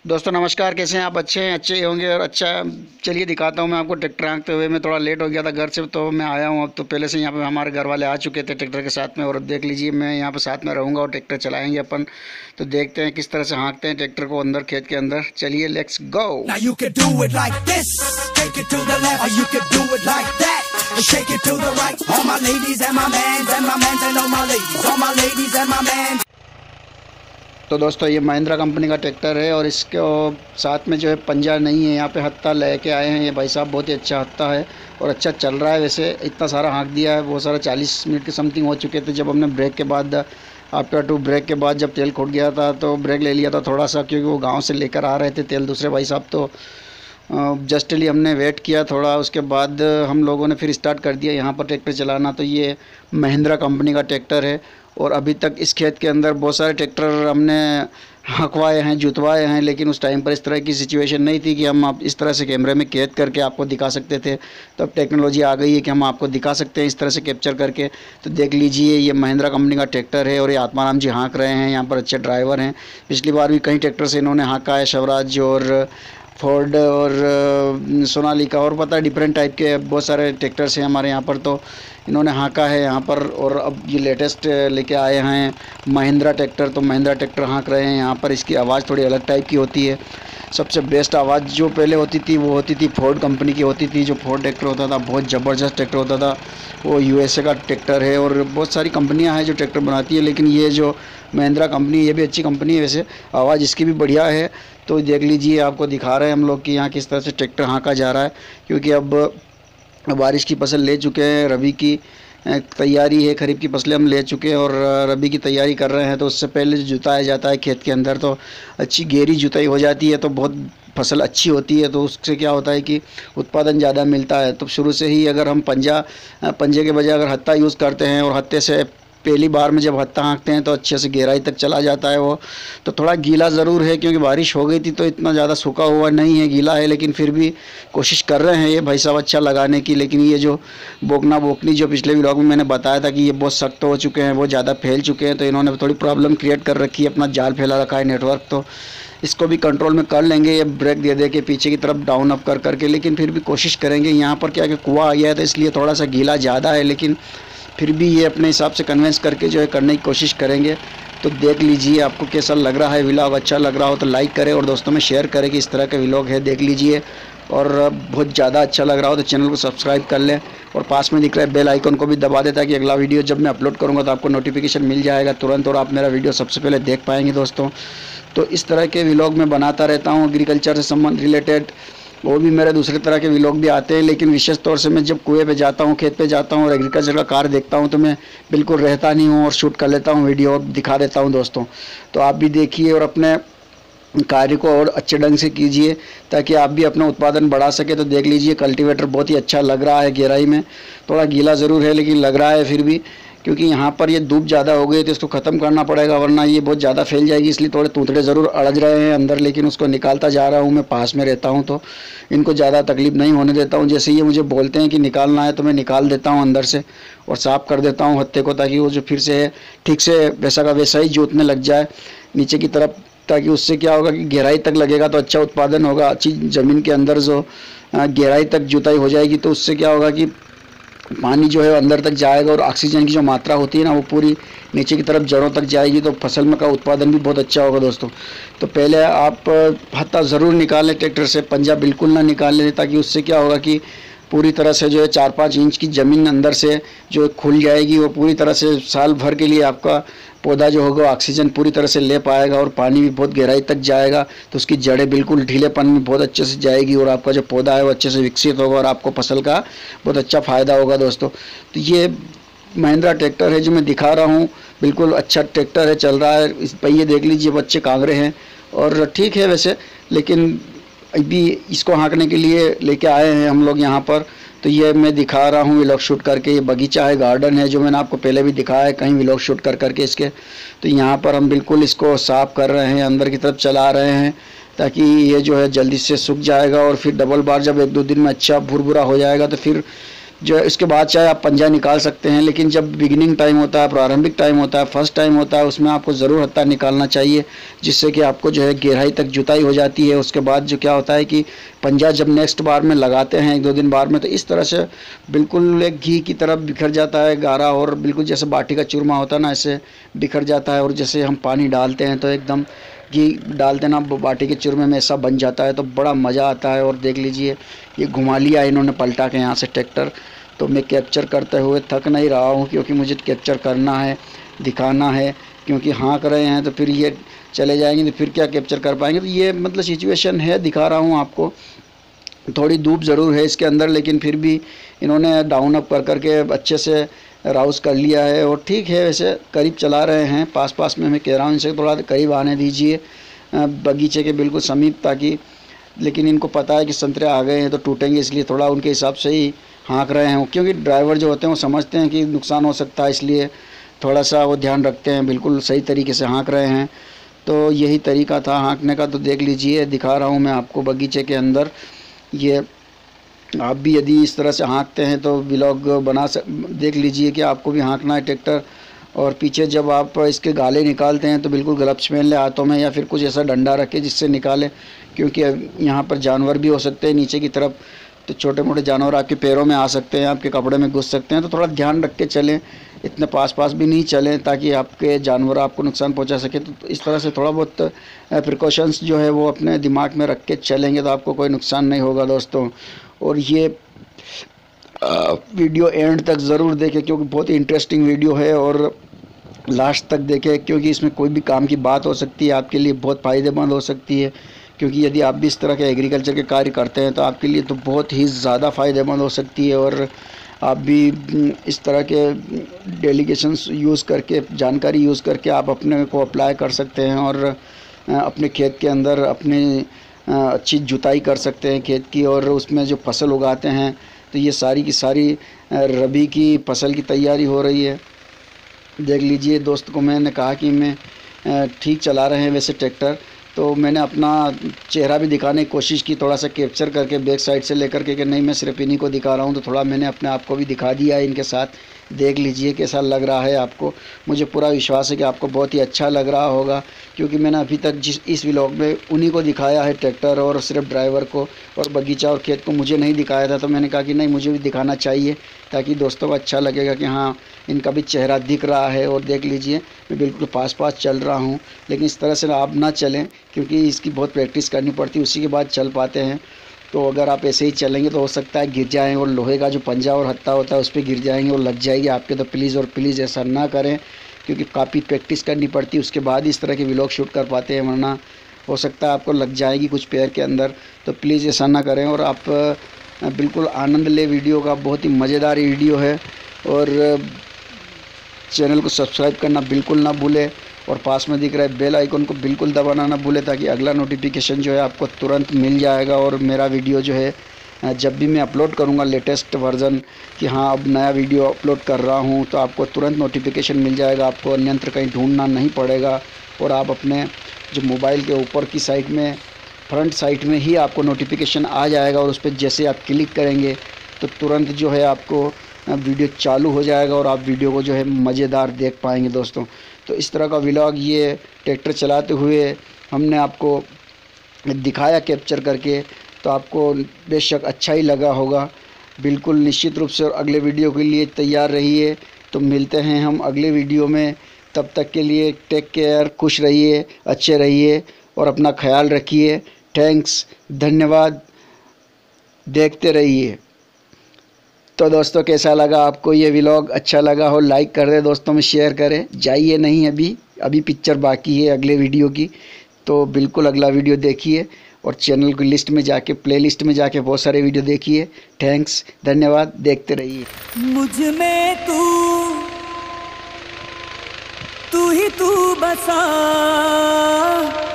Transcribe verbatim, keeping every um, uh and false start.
दोस्तों नमस्कार, कैसे हैं आप? अच्छे हैं? अच्छे ही होंगे। और अच्छा, चलिए दिखाता हूं मैं आपको ट्रैक्टर हाँकते हुए। मैं थोड़ा लेट हो गया था घर से, तो मैं आया हूं। अब तो पहले से यहाँ पे हमारे घर वाले आ चुके थे ट्रैक्टर के साथ में। और अब देख लीजिए, मैं यहाँ पे साथ में रहूँगा और ट्रैक्टर चलाएंगे अपन। तो देखते हैं किस तरह से हाँकते हैं ट्रैक्टर को अंदर खेत के अंदर। चलिए लेट्स गो। तो दोस्तों ये महिंद्रा कंपनी का ट्रैक्टर है और इसके साथ में जो है पंजा नहीं है। यहाँ पे हत्ता लेके आए हैं ये भाई साहब। बहुत ही अच्छा हत्ता है और अच्छा चल रहा है। वैसे इतना सारा हाँक दिया है, बहुत सारा चालीस मिनट के समथिंग हो चुके थे जब हमने ब्रेक के बाद, आफ्टर टू ब्रेक के बाद जब तेल खुट गया था तो ब्रेक ले लिया था थोड़ा सा, क्योंकि वो गाँव से लेकर आ रहे थे तेल दूसरे भाई साहब। तो जस्टली हमने वेट किया थोड़ा, उसके बाद हम लोगों ने फिर स्टार्ट कर दिया यहाँ पर ट्रैक्टर चलाना। तो ये महिंद्रा कंपनी का ट्रैक्टर है और अभी तक इस खेत के अंदर बहुत सारे ट्रैक्टर हमने हकवाए हैं, जुतवाए हैं, लेकिन उस टाइम पर इस तरह की सिचुएशन नहीं थी कि हम आप इस तरह से कैमरे में कैद करके आपको दिखा सकते थे। तो अब टेक्नोलॉजी आ गई है कि हम आपको दिखा सकते हैं इस तरह से कैप्चर करके। तो देख लीजिए, ये महिंद्रा कंपनी का ट्रैक्टर है और ये आत्माराम जी हाँक रहे हैं। यहाँ पर अच्छे ड्राइवर हैं। पिछली बार भी कई ट्रैक्टर से इन्होंने हाँका है, स्वराज और फोर्ड और सोनालिका और पता है डिफरेंट टाइप के बहुत सारे ट्रैक्टर्स हैं हमारे यहाँ पर। तो इन्होंने हाँका है यहाँ पर। और अब ये लेटेस्ट लेके आए हैं महिंद्रा ट्रैक्टर। तो महिंद्रा ट्रैक्टर हाँक रहे हैं यहाँ पर। इसकी आवाज़ थोड़ी अलग टाइप की होती है। सबसे बेस्ट आवाज़ जो पहले होती थी वो होती थी फोर्ड कंपनी की होती थी। जो फोर्ड ट्रैक्टर होता था बहुत ज़बरदस्त ट्रैक्टर होता था। वो यूएसए का ट्रैक्टर है और बहुत सारी कंपनियां हैं जो ट्रैक्टर बनाती है, लेकिन ये जो महिंद्रा कंपनी, ये भी अच्छी कंपनी है वैसे। आवाज़ इसकी भी बढ़िया है। तो देख लीजिए, आपको दिखा रहे हैं हम लोग कि यहाँ किस तरह से ट्रैक्टर हाँका जा रहा है। क्योंकि अब बारिश की फसल ले चुके हैं, रबी की तैयारी है, खरीफ की फसलें हम ले चुके हैं और रबी की तैयारी कर रहे हैं। तो उससे पहले जो जुताया जाता है खेत के अंदर, तो अच्छी गहरी जुताई हो जाती है तो बहुत फसल अच्छी होती है। तो उससे क्या होता है कि उत्पादन ज़्यादा मिलता है। तो शुरू से ही अगर हम पंजा पंजे के बजाय अगर हत्ता यूज़ करते हैं और हत्ते से पहली बार में जब हत्ता हाँकते हैं तो अच्छे से गहराई तक चला जाता है वो। तो थोड़ा गीला ज़रूर है क्योंकि बारिश हो गई थी, तो इतना ज़्यादा सूखा हुआ नहीं है, गीला है। लेकिन फिर भी कोशिश कर रहे हैं ये भाई साहब अच्छा लगाने की। लेकिन ये जो बोकना बोकनी जो पिछले व्लॉग में मैंने बताया था कि ये बहुत सख्त हो चुके हैं, बहुत ज़्यादा फैल चुके हैं, तो इन्होंने थोड़ी प्रॉब्लम क्रिएट कर रखी है, अपना जाल फैला रखा है नेटवर्क। तो इसको भी कंट्रोल में कर लेंगे ये ब्रेक दे दे के पीछे की तरफ डाउन अप कर करके। लेकिन फिर भी कोशिश करेंगे। यहाँ पर क्या कि कुआँ आ गया है तो इसलिए थोड़ा सा गीला ज़्यादा है, लेकिन फिर भी ये अपने हिसाब से कन्विंस करके जो है करने की कोशिश करेंगे। तो देख लीजिए आपको कैसा लग रहा है व्लॉग। अच्छा लग रहा हो तो लाइक करें और दोस्तों में शेयर करें कि इस तरह के व्लॉग है, देख लीजिए। और बहुत ज़्यादा अच्छा लग रहा हो तो चैनल को सब्सक्राइब कर लें और पास में दिख रहा है बेल आइकन को भी दबा दें, ताकि अगला वीडियो जब मैं अपलोड करूँगा तो आपको नोटिफिकेशन मिल जाएगा तुरंत और आप मेरा वीडियो सबसे पहले देख पाएंगे दोस्तों। तो इस तरह के व्लॉग मैं बनाता रहता हूँ एग्रीकल्चर से संबंध रिलेटेड। वो भी मेरे दूसरे तरह के व्लॉग भी आते हैं, लेकिन विशेष तौर से मैं जब कुएं पे जाता हूँ, खेत पे जाता हूँ और एग्रीकल्चर का कार्य देखता हूँ तो मैं बिल्कुल रहता नहीं हूँ और शूट कर लेता हूँ वीडियो और दिखा देता हूँ दोस्तों। तो आप भी देखिए और अपने कार्य को और अच्छे ढंग से कीजिए ताकि आप भी अपना उत्पादन बढ़ा सके। तो देख लीजिए कल्टीवेटर बहुत ही अच्छा लग रहा है। गहराई में थोड़ा गीला ज़रूर है लेकिन लग रहा है फिर भी, क्योंकि यहाँ पर ये धूप ज़्यादा हो गई तो इसको ख़त्म करना पड़ेगा, वरना ये बहुत ज़्यादा फैल जाएगी। इसलिए थोड़े तूतड़े ज़रूर अड़ज रहे हैं अंदर, लेकिन उसको निकालता जा रहा हूँ। मैं पास में रहता हूँ तो इनको ज़्यादा तकलीफ नहीं होने देता हूँ। जैसे ये मुझे बोलते हैं कि निकालना है तो मैं निकाल देता हूँ अंदर से और साफ़ कर देता हूँ हत्ते को, ताकि वो जो फिर से है ठीक से वैसा का वैसा ही जोतने लग जाए नीचे की तरफ। ताकि उससे क्या होगा कि गहराई तक लगेगा तो अच्छा उत्पादन होगा। अच्छी ज़मीन के अंदर जो गहराई तक जुताई हो जाएगी तो उससे क्या होगा कि पानी जो है अंदर तक जाएगा और ऑक्सीजन की जो मात्रा होती है ना वो पूरी नीचे की तरफ जड़ों तक जाएगी, तो फसल में का उत्पादन भी बहुत अच्छा होगा दोस्तों। तो पहले आप हत्ता ज़रूर निकालें ट्रैक्टर से, पंजा बिल्कुल ना निकालें, ताकि उससे क्या होगा कि पूरी तरह से जो है चार पाँच इंच की ज़मीन अंदर से जो खुल जाएगी। वो पूरी तरह से साल भर के लिए आपका पौधा जो होगा ऑक्सीजन पूरी तरह से ले पाएगा और पानी भी बहुत गहराई तक जाएगा। तो उसकी जड़ें बिल्कुल ढीलेपन में बहुत अच्छे से जाएगी और आपका जो पौधा है वो अच्छे से विकसित होगा और आपको फसल का बहुत अच्छा फ़ायदा होगा दोस्तों। तो ये महिंद्रा ट्रैक्टर है जो मैं दिखा रहा हूँ, बिल्कुल अच्छा ट्रैक्टर है, चल रहा है। इस पहिए देख लीजिए, बच्चे कांगरे हैं और ठीक है वैसे, लेकिन अभी इसको हाँकने के लिए लेके आए हैं हम लोग यहाँ पर। तो ये मैं दिखा रहा हूँ व्लॉग शूट करके। ये बगीचा है, गार्डन है, जो मैंने आपको पहले भी दिखाया है कहीं व्लॉग शूट कर करके इसके। तो यहाँ पर हम बिल्कुल इसको साफ़ कर रहे हैं, अंदर की तरफ चला रहे हैं ताकि ये जो है जल्दी से सूख जाएगा और फिर डबल बार जब एक दो दिन में अच्छा भुरभुरा हो जाएगा तो फिर जो है उसके बाद चाहे आप पंजा निकाल सकते हैं, लेकिन जब बिगिनिंग टाइम होता है, प्रारंभिक टाइम होता है, फर्स्ट टाइम होता है, उसमें आपको ज़रूर हत्था निकालना चाहिए, जिससे कि आपको जो है गहराई तक जुताई हो जाती है। उसके बाद जो क्या होता है कि पंजा जब नेक्स्ट बार में लगाते हैं, एक दो दिन बाद में, तो इस तरह से बिल्कुल एक घी की तरफ बिखर जाता है गारा, और बिल्कुल जैसे बाटी का चूरमा होता है ना, ऐसे बिखर जाता है। और जैसे हम पानी डालते हैं तो एकदम घी डालते ना बाटी के चूरमे में ऐसा बन जाता है, तो बड़ा मज़ा आता है। और देख लीजिए ये घुमा लिया इन्होंने पलटा के यहाँ से ट्रैक्टर, तो मैं कैप्चर करते हुए थक नहीं रहा हूँ, क्योंकि मुझे कैप्चर करना है, दिखाना है, क्योंकि हाँक रहे हैं तो फिर ये चले जाएंगे तो फिर क्या कैप्चर कर पाएंगे। तो ये मतलब सिचुएशन है, दिखा रहा हूँ आपको। थोड़ी धूप ज़रूर है इसके अंदर, लेकिन फिर भी इन्होंने डाउन अप कर करके अच्छे से राउस कर लिया है, और ठीक है। वैसे करीब चला रहे हैं, पास पास में मैं कह रहा हूँ इनसे थोड़ा करीब आने दीजिए बगीचे के बिल्कुल समीप, ताकि, लेकिन इनको पता है कि संतरे आ गए हैं तो टूटेंगे, इसलिए थोड़ा उनके हिसाब से ही हाँक रहे हैं, क्योंकि ड्राइवर जो होते हैं वो समझते हैं कि नुकसान हो सकता है, इसलिए थोड़ा सा वो ध्यान रखते हैं। बिल्कुल सही तरीके से हाँक रहे हैं, तो यही तरीका था हाँकने का। तो देख लीजिए, दिखा रहा हूँ मैं आपको बगीचे के अंदर। ये आप भी यदि इस तरह से हाँकते हैं तो व्लॉग बना सक देख लीजिए कि आपको भी हाँकना है ट्रैक्टर। और पीछे जब आप इसके गाले निकालते हैं तो बिल्कुल ग्लव्स पहन ले हाथों में, या फिर कुछ ऐसा डंडा रखें जिससे निकालें, क्योंकि यहाँ पर जानवर भी हो सकते हैं नीचे की तरफ, तो छोटे मोटे जानवर आपके पैरों में आ सकते हैं, आपके कपड़े में घुस सकते हैं। तो थोड़ा ध्यान रख के चलें, इतने पास पास भी नहीं चलें ताकि आपके जानवर आपको नुकसान पहुंचा सके। तो इस तरह से थोड़ा बहुत प्रिकॉशंस जो है वो अपने दिमाग में रख के चलेंगे तो आपको कोई नुकसान नहीं होगा दोस्तों। और ये वीडियो एंड तक ज़रूर देखें, क्योंकि बहुत ही इंटरेस्टिंग वीडियो है, और लास्ट तक देखें, क्योंकि इसमें कोई भी काम की बात हो सकती है, आपके लिए बहुत फ़ायदेमंद हो सकती है। क्योंकि यदि आप भी इस तरह के एग्रीकल्चर के कार्य करते हैं तो आपके लिए तो बहुत ही ज़्यादा फ़ायदेमंद हो सकती है, और आप भी इस तरह के डेलीगेशंस यूज़ करके, जानकारी यूज़ करके आप अपने को अप्लाई कर सकते हैं, और अपने खेत के अंदर अपनी अच्छी जुताई कर सकते हैं खेत की, और उसमें जो फसल उगाते हैं तो ये सारी की सारी रबी की फसल की तैयारी हो रही है। देख लीजिए दोस्त को मैंने कहा कि मैं ठीक चला रहे हैं वैसे ट्रैक्टर, तो मैंने अपना चेहरा भी दिखाने की कोशिश की, थोड़ा सा कैप्चर करके बैक साइड से लेकर के, कि नहीं मैं सिर्फ इन्हीं को दिखा रहा हूँ, तो थोड़ा मैंने अपने आप को भी दिखा दिया है इनके साथ। देख लीजिए कैसा लग रहा है आपको। मुझे पूरा विश्वास है कि आपको बहुत ही अच्छा लग रहा होगा, क्योंकि मैंने अभी तक जिस इस व्लॉग में उन्हीं को दिखाया है, ट्रैक्टर और सिर्फ ड्राइवर को, और बगीचा और खेत को मुझे नहीं दिखाया था। तो मैंने कहा कि नहीं, मुझे भी दिखाना चाहिए, ताकि दोस्तों को अच्छा लगेगा कि हाँ इनका भी चेहरा दिख रहा है। और देख लीजिए मैं बिल्कुल पास पास चल रहा हूँ, लेकिन इस तरह से आप ना चलें, क्योंकि इसकी बहुत प्रैक्टिस करनी पड़ती है, उसी के बाद चल पाते हैं। तो अगर आप ऐसे ही चलेंगे तो हो सकता है गिर जाएं, और लोहे का जो पंजा और हत्था होता है उस पर गिर जाएंगे और लग जाएगी आपके। तो प्लीज़ और प्लीज़ ऐसा ना करें, क्योंकि काफ़ी प्रैक्टिस करनी पड़ती है, उसके बाद इस तरह के व्लॉग शूट कर पाते हैं, वरना हो सकता है आपको लग जाएगी कुछ पैर के अंदर। तो प्लीज़ ऐसा ना करें, और आप बिल्कुल आनंद ले वीडियो का। बहुत ही मज़ेदार वीडियो है, और चैनल को सब्सक्राइब करना बिल्कुल ना भूलें, और पास में दिख रहा है बेल आइकन को बिल्कुल दबाना ना भूलें, ताकि अगला नोटिफिकेशन जो है आपको तुरंत मिल जाएगा। और मेरा वीडियो जो है जब भी मैं अपलोड करूँगा लेटेस्ट वर्ज़न कि हाँ अब नया वीडियो अपलोड कर रहा हूँ, तो आपको तुरंत नोटिफिकेशन मिल जाएगा, आपको अन्यंत्र कहीं ढूंढना नहीं पड़ेगा। और आप अपने जो मोबाइल के ऊपर की साइड में, फ्रंट साइड में ही आपको नोटिफिकेशन आ जाएगा, और उस पर जैसे आप क्लिक करेंगे तो तुरंत जो है आपको वीडियो चालू हो जाएगा, और आप वीडियो को जो है मज़ेदार देख पाएंगे दोस्तों। तो इस तरह का व्लॉग ये ट्रैक्टर चलाते हुए हमने आपको दिखाया कैप्चर करके, तो आपको बेशक अच्छा ही लगा होगा बिल्कुल निश्चित रूप से। और अगले वीडियो के लिए तैयार रहिए। तो मिलते हैं हम अगले वीडियो में, तब तक के लिए टेक केयर, खुश रहिए, अच्छे रहिए और अपना ख्याल रखिए। थैंक्स, धन्यवाद, देखते रहिए। तो दोस्तों कैसा लगा आपको ये व्लॉग? अच्छा लगा हो लाइक कर दे, दोस्तों में शेयर करें। जाइए नहीं, अभी अभी पिक्चर बाकी है अगले वीडियो की, तो बिल्कुल अगला वीडियो देखिए और चैनल की लिस्ट में जाके, प्ले लिस्ट में जाके बहुत सारे वीडियो देखिए। थैंक्स, धन्यवाद, देखते रहिए। मुझ में तू तू ही तू बसा।